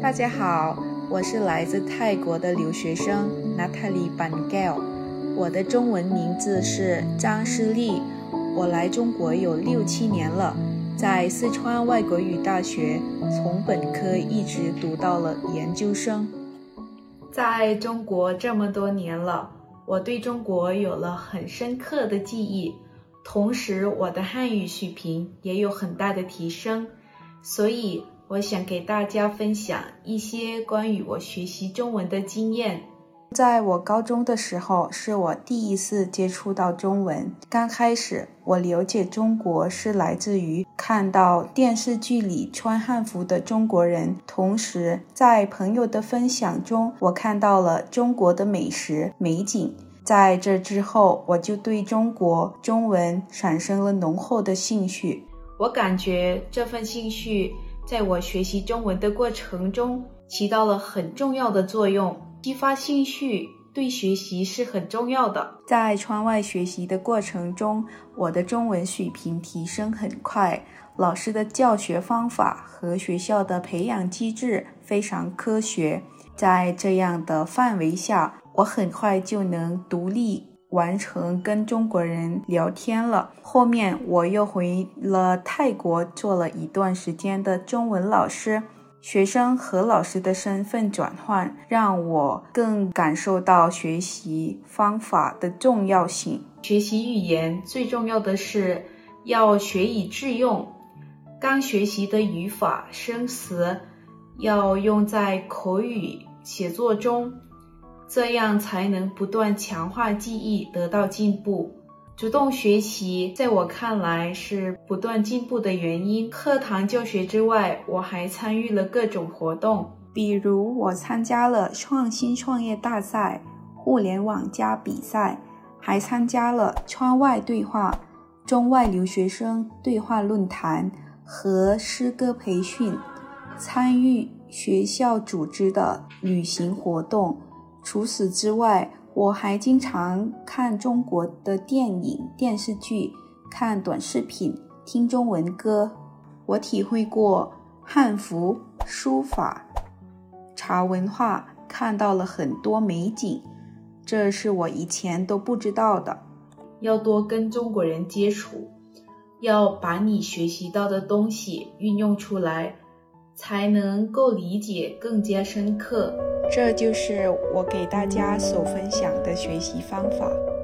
大家好，我是来自泰国的留学生 Natalie Bangel， 我的中文名字是张诗丽，我来中国有6-7年了，在四川外国语大学从本科一直读到了研究生。在中国这么多年了，我对中国有了很深刻的记忆，同时我的汉语水平也有很大的提升，所以我想给大家分享一些关于我学习中文的经验。在我高中的时候，是我第一次接触到中文。刚开始，我了解中国是来自于看到电视剧里穿汉服的中国人，同时在朋友的分享中，我看到了中国的美食、美景。在这之后，我就对中国中文产生了浓厚的兴趣。我感觉这份兴趣在我学习中文的过程中起到了很重要的作用。激发兴趣对学习是很重要的。在窗外学习的过程中，我的中文水平提升很快，老师的教学方法和学校的培养机制非常科学。在这样的范围下，我很快就能独立完成跟中国人聊天了。后面我又回了泰国做了一段时间的中文老师，学生和老师的身份转换让我更感受到学习方法的重要性。学习语言最重要的是要学以致用，刚学习的语法生词要用在口语写作中，这样才能不断强化记忆，得到进步。主动学习在我看来是不断进步的原因。课堂教学之外，我还参与了各种活动，比如我参加了创新创业大赛、互联网加比赛，还参加了窗外对话、中外留学生对话论坛和诗歌培训，参与学校组织的旅行活动。除此之外，我还经常看中国的电影、电视剧，看短视频，听中文歌。我体会过汉服、书法、茶文化，看到了很多美景，这是我以前都不知道的。要多跟中国人接触，要把你学习到的东西运用出来，才能够理解更加深刻。这就是我给大家所分享的学习方法。